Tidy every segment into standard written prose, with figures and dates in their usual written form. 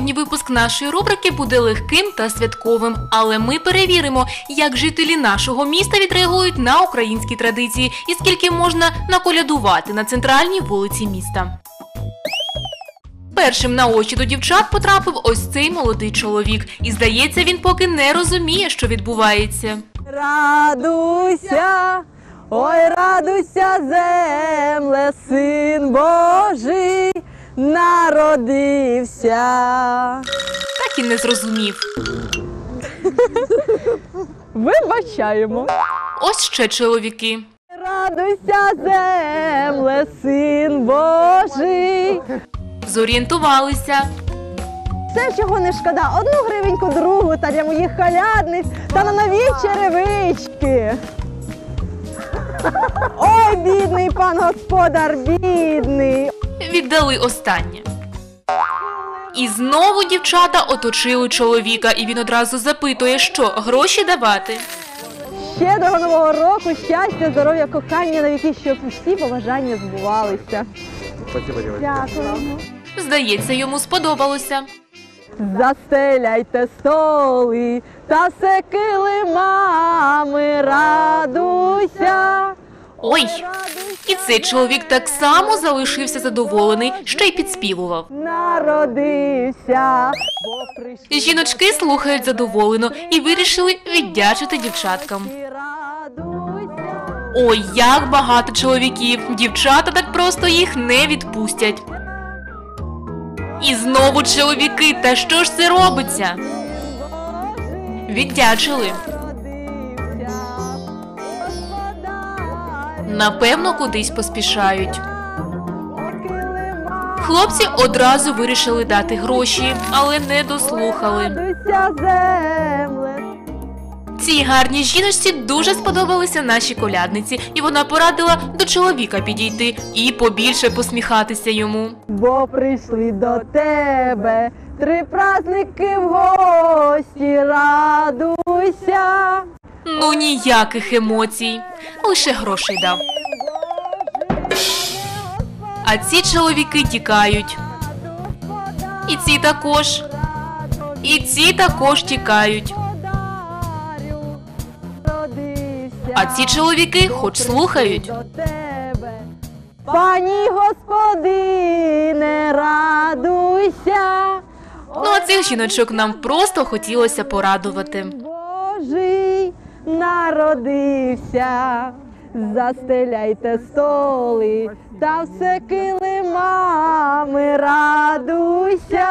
Сьогодні випуск нашої рубрики буде легким та святковим, але ми перевіримо, як жителі нашого міста відреагують на українські традиції і скільки можна наколядувати на центральній вулиці міста. Першим на очі до дівчат потрапив ось цей молодий чоловік. І, здається, він поки не розуміє, що відбувається. Радуйся, ой, радуйся, земле, Син Божий народився. Так і не зрозумів. Вибачаємо. Ось ще чоловіки. Радуйся, земле, Син Божий. Зорієнтувалися. Все, чого не шкода, 1 гривеньку, другу, та для моїх колядниць, та на нові черевички. Ой, бідний пан господар, бідний. Віддали останнє. І знову дівчата оточили чоловіка, і він одразу запитує, що гроші давати. Щедрого Нового року, щастя, здоров'я, кохання на віки, щоб усі побажання збувалися. Дякую. Здається, йому сподобалося. Застеляйте столи та все килимами, радуйся. Ой, і цей чоловік так само залишився задоволений, ще й підспівував. Народився. Жіночки слухають задоволено і вирішили віддячити дівчаткам. Ой, як багато чоловіків! Дівчата так просто їх не відпустять. І знову чоловіки, та що ж це робиться? Віддячили. Напевно, кудись поспішають. Хлопці одразу вирішили дати гроші, але не дослухали. Цій гарній жіночці дуже сподобалися наші колядниці, і вона порадила до чоловіка підійти і побільше посміхатися йому. Бо прийшли до тебе 3 праздники в гості, радуйся. Ну ніяких емоцій, лише грошей дав. А ці чоловіки тікають. І ці також. І ці також тікають. А ці чоловіки хоч слухають. Пані господине, радуйся. Ну а цих жіночок нам просто хотілося порадувати. Божий народився. Застеляйте столи та все килимами, радуйся.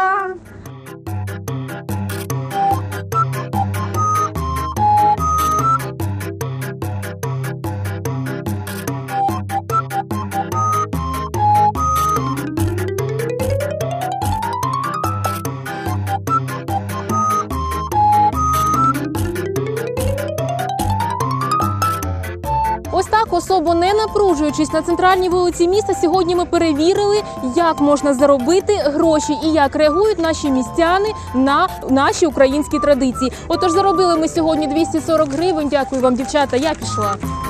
Ось так, особо не напружуючись на центральній вулиці міста, сьогодні ми перевірили, як можна заробити гроші і як реагують наші містяни на наші українські традиції. Отож, заробили ми сьогодні 240 гривень. Дякую вам, дівчата, я пішла.